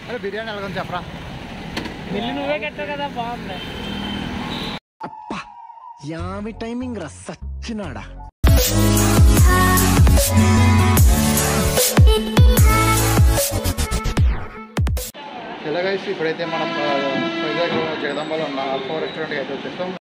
అరే బిర్యానీ ఎలాగని చెప్పరా. బిల్లు నువ్వే కట్టావు కదా, బాగుంది. అప్పా యామి టైమింగ్ రా సచ్చినాడా. ఎలా గైస్, ఇప్పుడైతే మనం వైజాగ్ జగదంబలో ఉన్న ఆల్ఫా రెస్టారెంట్కి అయితే వచ్చేస్తాం.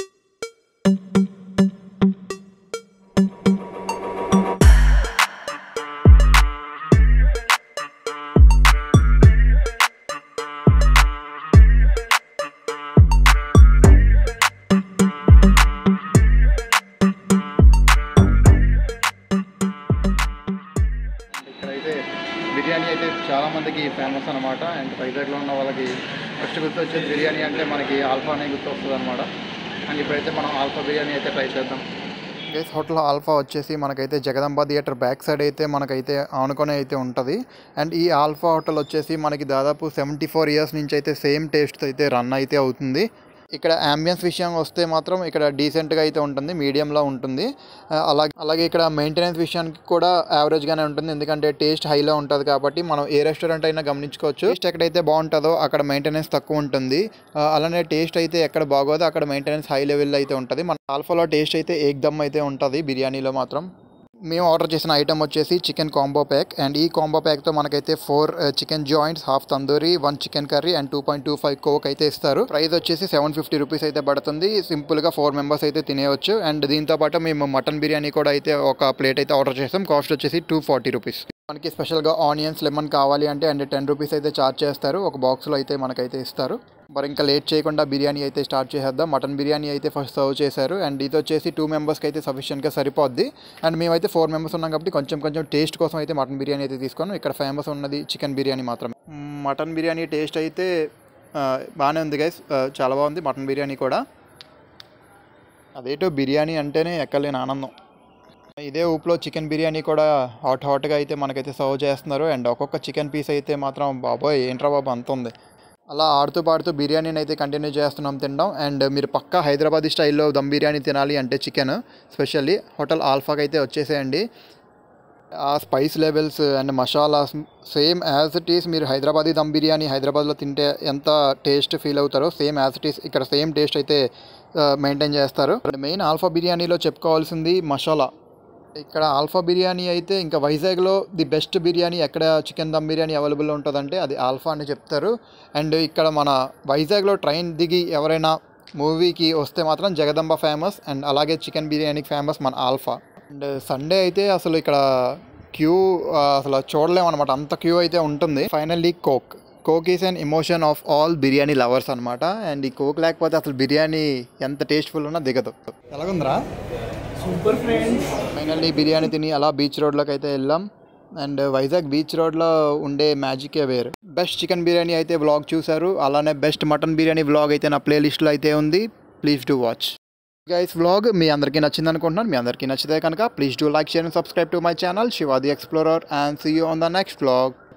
బిర్యానీ అయితే చాలామందికి ఫేమస్ అనమాట. అండ్ వైజాగ్లో ఉన్న వాళ్ళకి ఫస్ట్ గుర్తు వచ్చేది బిర్యానీ అంటే మనకి ఆల్ఫా అనే గుర్తు వస్తుంది అనమాట. అండ్ ఇప్పుడైతే మనం ఆల్ఫా బిర్యానీ అయితే ట్రై చేద్దాం. గైస్, హోటల్ ఆల్ఫా వచ్చేసి మనకైతే జగదంబ థియేటర్ బ్యాక్ సైడ్ అయితే మనకైతే ఆనుకొని అయితే ఉంటుంది. అండ్ ఈ ఆల్ఫా హోటల్ వచ్చేసి మనకి దాదాపు 74 years నుంచి అయితే సేమ్ టేస్ట్ అయితే రన్ అయితే అవుతుంది. ఇక్కడ అంబియన్స్ విషయం వస్తే మాత్రం ఇక్కడ డీసెంట్గా అయితే ఉంటుంది, మీడియంలో ఉంటుంది. అలాగే ఇక్కడ మెయింటెనెన్స్ విషయానికి కూడా యావరేజ్గానే ఉంటుంది, ఎందుకంటే టేస్ట్ హైలో ఉంటుంది కాబట్టి మనం ఏ రెస్టారెంట్ అయినా గమనించుకోవచ్చు. టేస్ట్ ఎక్కడైతే బాగుంటుందో అక్కడ మెయింటెనెన్స్ తక్కువ ఉంటుంది, అలానే టేస్ట్ అయితే ఎక్కడ బాగోదో అక్కడ మెయింటెనెన్స్ హై లెవెల్లో అయితే ఉంటుంది. మన ఆల్ఫాలో టేస్ట్ అయితే ఏకదమ్ అయితే ఉంటుంది బిర్యానీలో మాత్రం. మేము ఆర్డర్ చేసిన ఐటమ్ వచ్చేసి చికెన్ కాంబో ప్యాక్. అండ్ ఈ కాంబో ప్యాక్తో మనకైతే 4 chicken joints, half tandoori, 1 chicken curry and 2.25 coke అయితే ఇస్తారు. ప్రైస్ వచ్చేసి 750 రూపీస్ అయితే పడుతుంది. సింపుల్గా 4 మెంబర్స్ అయితే తినేయచ్చు. అండ్ దీంతో పాటు మేము మటన్ బిర్యానీ కూడా అయితే ఒక ప్లేట్ అయితే ఆర్డర్ చేస్తాం. కాస్ట్ వచ్చేసి 240 రూపీస్. మనకి స్పెషల్గా ఆనియన్స్, లెమన్ కావాలి అంటే అండ్ 10 రూపీస్ అయితే ఛార్జ్ చేస్తారు. ఒక బాక్స్లో అయితే మనకైతే ఇస్తారు. మరి ఇంకా లేట్ చేయకుండా బిర్యానీ అయితే స్టార్ట్ చేసేద్దాం. మటన్ బిర్యానీ అయితే ఫస్ట్ సర్వ్ చేశారు. అండ్ ఇది వచ్చేసి 2 మెంబర్స్కి అయితే సఫిషియెంట్గా సరిపోద్ది. అండ్ మేమైతే 4 మెంబర్స్ ఉన్నాం కాబట్టి కొంచెం టేస్ట్ కోసం అయితే మటన్ బిర్యానీ అయితే తీసుకున్నాం. ఇక్కడ ఫేమస్ ఉన్నది చికెన్ బిర్యానీ మాత్రమే. మటన్ బిర్యానీ టేస్ట్ అయితే బాగానే ఉంది గైస్, చాలా బాగుంది మటన్ బిర్యానీ కూడా. అదేటో బిర్యానీ అంటేనే ఎక్కలేని ఆనందం. ఇదే ఊపులో చికెన్ బిర్యానీ కూడా హాట్గా అయితే మనకైతే సర్వ్ చేస్తున్నారు. అండ్ ఒక్కొక్క చికెన్ పీస్ అయితే మాత్రం బాబోయ్ ఏంట్రా బాబు అంత ఉంది. అలా ఆడుతూ పాడుతూ బిర్యానీని అయితే కంటిన్యూ చేస్తున్నాం తినడం. అండ్ మీరు పక్కా హైదరాబాదీ స్టైల్లో దమ్ బిర్యానీ తినాలి అంటే చికెన్ స్పెషల్లీ హోటల్ ఆల్ఫాకి అయితే వచ్చేసేయండి. ఆ spice levels and masalas same as it is మీరు హైదరాబాదీ దమ్ బిర్యానీ హైదరాబాద్లో తింటే ఎంత టేస్ట్ ఫీల్ అవుతారో సేమ్ యాజ్ ఇట్ ఈస్ ఇక్కడ సేమ్ టేస్ట్ అయితే మెయింటైన్ చేస్తారు. మెయిన్ ఆల్ఫా బిర్యానీలో చెప్పుకోవాల్సింది మసాలా. ఇక్కడ ఆల్ఫా బిర్యానీ అయితే ఇంకా వైజాగ్లో ది బెస్ట్ బిర్యానీ ఎక్కడ చికెన్ దమ్ బిర్యానీ అవైలబుల్ ఉంటుందంటే అది ఆల్ఫా అని చెప్తారు. అండ్ ఇక్కడ మన వైజాగ్లో ట్రైన్ దిగి ఎవరైనా మూవీకి వస్తే మాత్రం జగదంబ ఫేమస్. అండ్ అలాగే చికెన్ బిర్యానీకి ఫేమస్ మన ఆల్ఫా. అండ్ సండే అయితే అసలు ఇక్కడ క్యూ అసలు చూడలేమన్నమాట, అంత క్యూ అయితే ఉంటుంది. Finally coke is an emotion of all biryani lovers అనమాట. అండ్ ఈ కోక్ లేకపోతే అసలు బిర్యానీ ఎంత టేస్ట్ఫుల్ ఉన్నా దిగదు. ఎలాగుందిరా? Super friends. ఫైనల్లీ బిర్యానీ తిని అలా బీచ్ రోడ్లోకి అయితే వెళ్ళాం. అండ్ వైజాగ్ బీచ్ రోడ్లో ఉండే మ్యాజికే వేరు. బెస్ట్ చికెన్ బిర్యానీ అయితే వ్లాగ్ చూశారు, అలానే బెస్ట్ మటన్ బిర్యానీ వ్లాగ్ అయితే నా ప్లేలిస్ట్లో అయితే ఉంది. Please do watch guys. Vlog మీ అందరికీ నచ్చింది అనుకుంటున్నాను. మీ అందరికీ నచ్చితే కనుక please do like, share and subscribe to my channel Shiva the Explorer and see you on the next vlog.